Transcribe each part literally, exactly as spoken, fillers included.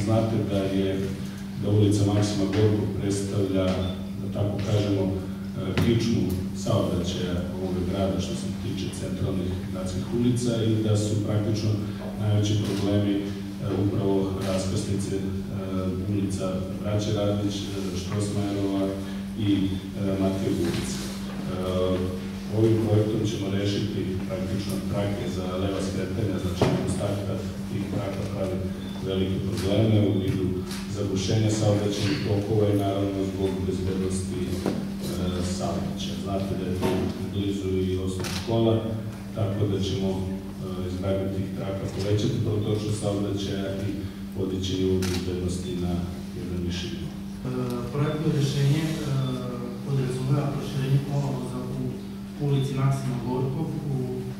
znate da je da ulica Maksima Gorkog predstavlja, da tako kažemo, kičmu saobraćaja ovog grada što se tiče centralnih gradskih ulica i da su praktično najveći problemi upravo raskrsnice ulica Braće Radić, Štrosmajerova i Matijeva ulica. Ovim projektom ćemo rešiti praktično trake za leva skretanja, znači nedostatak tih traka pravi velike probleme u vidu zagušenja saobraćajnih tokova i naravno zbog bezbednosti saobraćaja. Znate da je tu blizu i osnovna škola, tako da ćemo izgradnju tih traka povećati protočnost saobraćaja i podići nivo bezbednosti na jedan viši nivo. Projektno rešenje podrazumeva proširenje kolovoza u ulici Maksima Gorkog u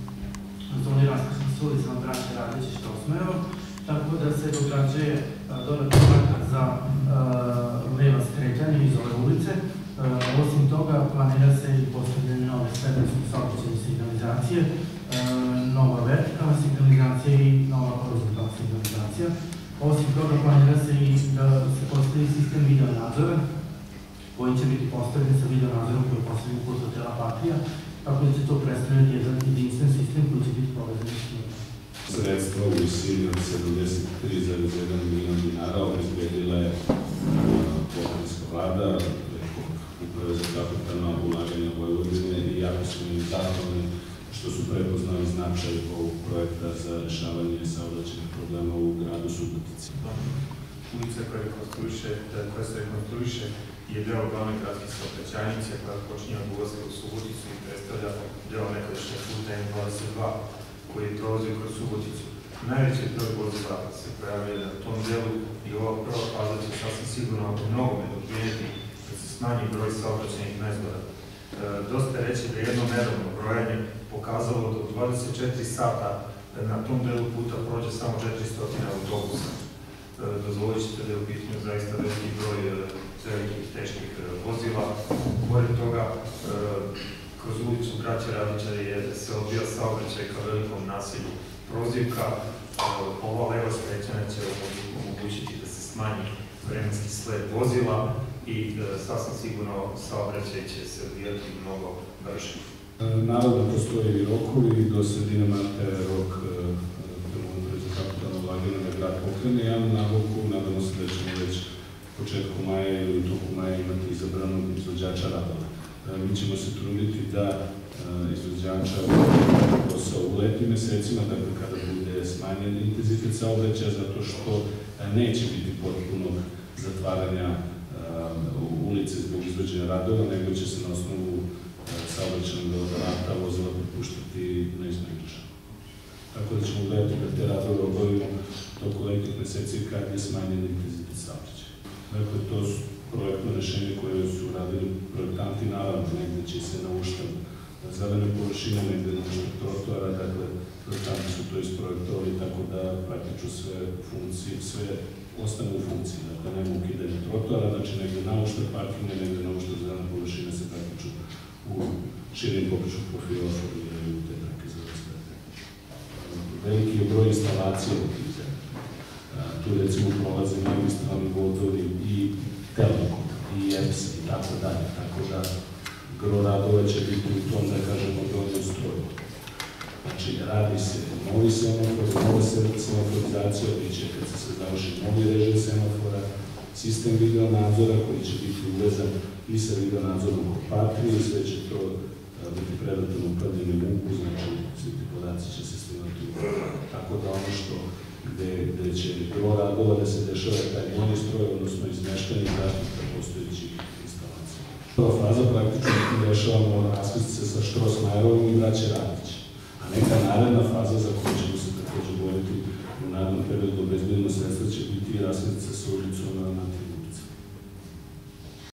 zoni raskrsnice ulica Braće Radić i Štrosmajerova, tako da se dograđuje dodatna traka za leva skretanja iz ove ulice. Osim toga, planira se i postavljanje nove svetlosne saobraćajne signalizacije, nova vertikalna signalizacija i nova horizontalna signalizacija. Osim toga, planira se i da se postavi sistem video nadzora, koji će biti postavljen sa video nadzorom koji je postavljen kod hotela Patrija, tako da će to predstavljati jedan jedinstven sistem koji će biti povezan s njim. Sredstva u visini od sedamdeset tri zarez jedan milion dinara obezbedila je pokrajinska vlada preko Uprave za kapitalna ulaganja Vojvodine i jako smo im zahvalni što su prepoznali značaj ovog projekta za rešavanje saobraćajnih problema u gradu Subotici. Ulica koja se rekonstruiše je deo glavne gradske saobraćajnice koja počinje od ulaska u Suboticu i predstavlja deo nekadašnjeg puta M dvadeset dva koji je prolazio kroz Suboticu. Najveći broj vozila se pojavljuje na tom delu i ova prva faza će sasvim sigurno mnogome doprinijeti da se smanji broj saobraćajnih nezgoda. Dosta je reći da je jedno nedavno brojanje pokazalo da u dvadeset četiri sata na tom delu puta prođe samo četiristo autobusa. Dozvolit ćete da je u pitanju zaista veliki broj velikih teških vozila. Pored toga, kroz ulicu Braće Radića se odvija saobraćaj ka velikom naselju Prozivka. Ova leva skretanja će omogućiti da se smanji vremenski sled vozila i sasvim sigurno saobraćaj će se odvijati mnogo brže. Naravno, postoji rokovi, do sredine marta je rok Uprave za kapitalna ulaganja da grad pokrene javnu nabavku. Nadamo se da ćemo već početku maja ili u toku maja imati izabranog izvođača radova. Mi ćemo se truditi da izvođača posao u letnjim mesecima, dakle kada bude smanjen intenzitet saobraćaja, zato što neće biti potpunog zatvaranja ulice zbog izvođenja radova, nego će se na osnovu saobraćajnog elaborata vozila prepuštati na između. Tako da ćemo gledati da te radove obavimo toku letnjih meseci kad je smanjen intenzitet saobraćaja. Dakle, to su projektno rešenje koje su radili projektanti, naravno, negde će se na uštav zelene površine, negde na uštav trotoara, dakle, projektanti su to isprojektovali tako da praktično sve funkcije, sve ostane u funkciji, dakle, nema ukidanja trotoara, znači negde na uštav parkinga, negde na uštav zelene površine se praktično u širim popričnog profila formiraju te trake za razgledanje. Veliki je broj instalacije u tih zemlja. Tu recimo prolaze magistralni vodovi i Telekom, i E P S i tako dalje, tako da gro radova će biti u tom, da kažemo, donjem stroju. Znači, radi se novi semafor, nova semaforizacija, koji će, kad se završi novi režim semafora, sistem video nadzora koji će biti uvezan i sa video nadzorom kod Patrije i sve će to biti predato na upravljanje MUP-u, znači svi ti podaci će se snimati. Tako da ono što gde će gro radova da se dešava taj novi stroj, odnosno izmeštanje zaštita postojećih instalacija. Prva faza praktično dešavamo raskrsnice sa Štrosmajerovom i Braće Radić, a neka naredna faza za koju ćemo se takođe boriti u narednom periodu obezbedimo sredstva će biti i raskrsnice sa ulicom na